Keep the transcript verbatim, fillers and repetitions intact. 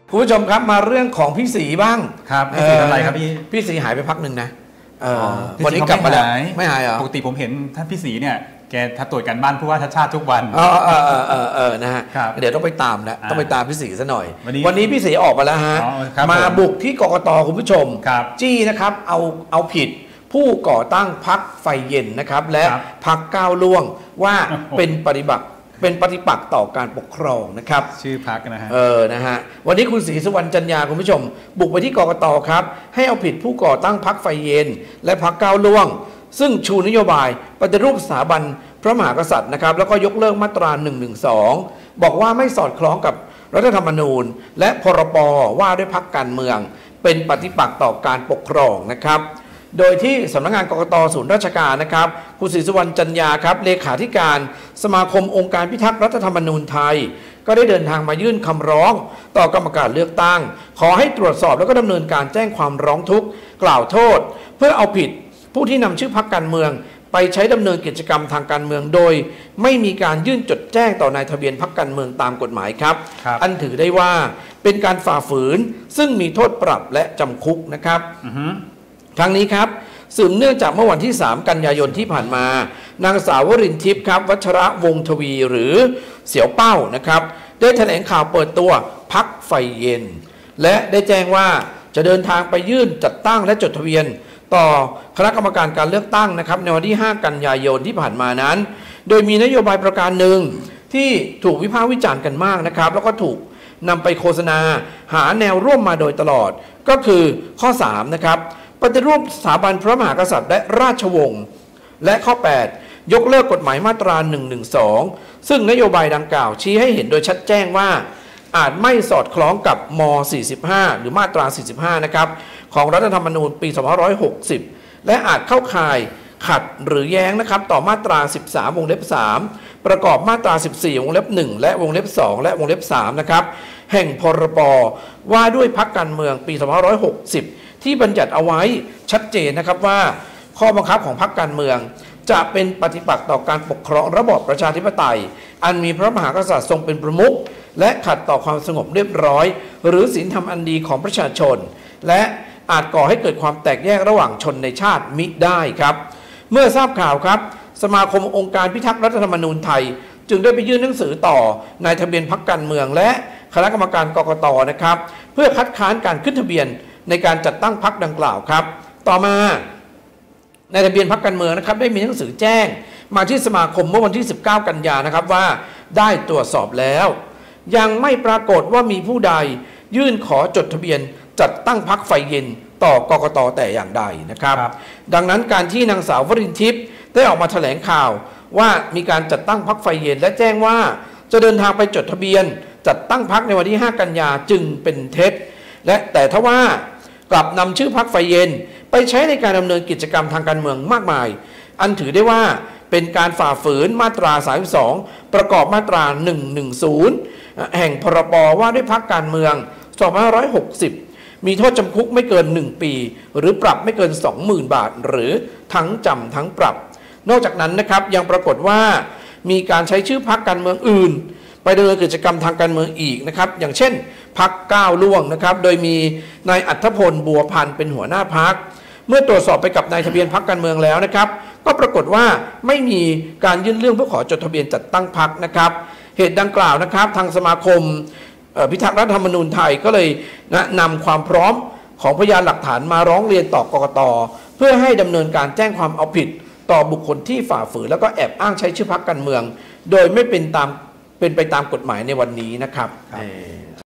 คุณผู้ชมครับมาเรื่องของพี่ศรีบ้างครับพี่ศรีอะไรครับพี่พี่ศรีหายไปพักหนึ่งนะวันนี้กลับมาแล้วไม่หายเหรอปกติผมเห็นท่านพี่ศรีเนี่ยแกถ้าตรวจการบ้านผู้ว่าชาติชาติทุกวันเออเออเออเออเออนะฮะเดี๋ยวต้องไปตามนะต้องไปตามพี่ศรีซะหน่อยวันนี้พี่ศรีออกมาแล้วฮะมาบุกที่กกตคุณผู้ชมจี้นะครับเอาเอาผิดผู้ก่อตั้งพรรคไฟเย็นนะครับและพรรคก้าวล่วงว่าเป็นปฏิบัติเป็นปฏิปักษ์ต่อการปกครองนะครับชื่อพรรคนะฮะเออนะฮะวันนี้คุณศรีสุวรรณจันยาคุณผู้ชมบุกไปที่กกตครับให้เอาผิดผู้ก่อตั้งพรรคไฟเย็นและพรรคก้าวล่วงซึ่งชูนโยบายปฏิรูปสถาบันพระมหากษัตริย์นะครับแล้วก็ยกเลิกมาตราหนึ่งหนึ่งสองบอกว่าไม่สอดคล้องกับรัฐธรรมนูญและพรบว่าด้วยพรรคการเมืองเป็นปฏิปักษ์ต่อการปกครองนะครับโดยที่สำนักงานกกตศูนย์ราชการนะครับคุณศรีสุวรรณจันยาครับเลขาธิการสมาคมองค์การพิทักษ์รัฐธรรมนูญไทยก็ได้เดินทางมายื่นคำร้องต่อกรรมการเลือกตั้งขอให้ตรวจสอบแล้วก็ดำเนินการแจ้งความร้องทุกข์กล่าวโทษเพื่อเอาผิดผู้ที่นำชื่อพรรคการเมืองไปใช้ดำเนินกิจกรรมทางการเมืองโดยไม่มีการยื่นจดแจ้งต่อนายทะเบียนพรรคการเมืองตามกฎหมายครับอันถือได้ว่าเป็นการฝ่าฝืนซึ่งมีโทษปรับและจำคุกนะครับทั้งนี้ครับสืบเนื่องจากเมื่อวันที่สามกันยายนที่ผ่านมานางสาววรินทร์ทิพย์ครับวัชระวงศ์ทวีหรือเสี่ยวเป้านะครับได้แถลงข่าวเปิดตัวพรรคไฟเย็นและได้แจ้งว่าจะเดินทางไปยื่นจัดตั้งและจดทะเบียนต่อคณะกรรมการการเลือกตั้งนะครับในวันที่ห้ากันยายนที่ผ่านมานั้นโดยมีนโยบายประการหนึ่งที่ถูกวิพากษ์วิจารณ์กันมากนะครับแล้วก็ถูกนำไปโฆษณาหาแนวร่วมมาโดยตลอดก็คือข้อสามนะครับปฏิรูปสถาบันพระมหากษัตริย์และราชวงศ์และข้อแปดยกเลิกกฎหมายมาตราหนึ่งหนึ่งสองซึ่งนโยบายดังกล่าวชี้ให้เห็นโดยชัดแจ้งว่าอาจไม่สอดคล้องกับมสี่สิบห้าหรือมาตราสี่สิบห้านะครับของรัฐธรรมนูญปีสองพันห้าร้อยหกสิบและอาจเข้าข่ายขัดหรือแย้งนะครับต่อมาตราสิบสามวงเล็บสามประกอบมาตราสิบสี่วงเล็บหนึ่งและวงเล็บสองและวงเล็บสามนะครับแห่งพรบว่าด้วยพรรคการเมืองปีสองพันห้าร้อยหกสิบที่บัญญัติเอาไว้ชัดเจนนะครับว่าข้อบังคับของพรรคการเมืองจะเป็นปฏิปักษ์ต่อการปกครองระบอบประชาธิปไตยอันมีพระมหากษัตริย์ทรงเป็นประมุขและขัดต่อความสงบเรียบร้อยหรือศีลธรรมอันดีของประชาชนและอาจก่อให้เกิดความแตกแยกระหว่างชนในชาติมิได้ครับเมื่อทราบข่าวครับสมาคมองค์การพิทักษ์รัฐธรรมนูญไทยจึงได้ไปยื่นหนังสือต่อนายทะเบียนพรรคการเมืองและคณะกรรมการกกตนะครับเพื่อคัดค้านการขึ้นทะเบียนในการจัดตั้งพรรคดังกล่าวครับต่อมาในทะเบียนพรรคการเมืองนะครับได้มีหนังสือแจ้งมาที่สมาคมเมื่อวันที่สิบเก้ากันยานะครับว่าได้ตรวจสอบแล้วยังไม่ปรากฏว่ามีผู้ใดยื่นขอจดทะเบียนจัดตั้งพรรคไฟเย็นต่อกกตแต่อย่างใดนะครับดังนั้นการที่นางสาววรินทร์ทิพย์ได้ออกมาแถลงข่าวว่ามีการจัดตั้งพรรคไฟเย็นและแจ้งว่าจะเดินทางไปจดทะเบียนจัดตั้งพรรคในวันที่ห้ากันยาจึงเป็นเท็จและแต่ถ้าว่ากลับนำชื่อพรรคไฟเย็นไปใช้ในการดำเนินกิจกรรมทางการเมืองมากมายอันถือได้ว่าเป็นการฝ่าฝืนมาตราสามสิบสองประกอบมาตราหนึ่งหนึ่งศูนย์แห่งพรบว่าด้วยพรรคการเมืองสองพันห้าร้อยหกสิบมีโทษจำคุกไม่เกินหนึ่งปีหรือปรับไม่เกิน สองหมื่น บาทหรือทั้งจำทั้งปรับนอกจากนั้นนะครับยังปรากฏว่ามีการใช้ชื่อพรรคการเมืองอื่นไปดำเนินกิจกรรมทางการเมืองอีกนะครับอย่างเช่นพรรคก้าวล่วงนะครับโดยมีนายอัธพลบัวพันธ์เป็นหัวหน้าพรรคเมื่อตรวจสอบไปกับนายทะเบียนพรรคการเมืองแล้วนะครับก็ปรากฏว่าไม่มีการยื่นเรื่องเพื่อขอจดทะเบียนจัดตั้งพรรคนะครับเหตุดังกล่าวนะครับทางสมาคมพิทักษ์รัฐธรรมนูญไทยก็เลยนะนำความพร้อมของพยานหลักฐานมาร้องเรียนต่อกกตเพื่อให้ดำเนินการแจ้งความเอาผิดต่อบุคคลที่ฝ่าฝืนแล้วก็แอบอ้างใช้ชื่อพรรคการเมืองโดยไม่เป็นตามเป็นไปตามกฎหมายในวันนี้นะครับ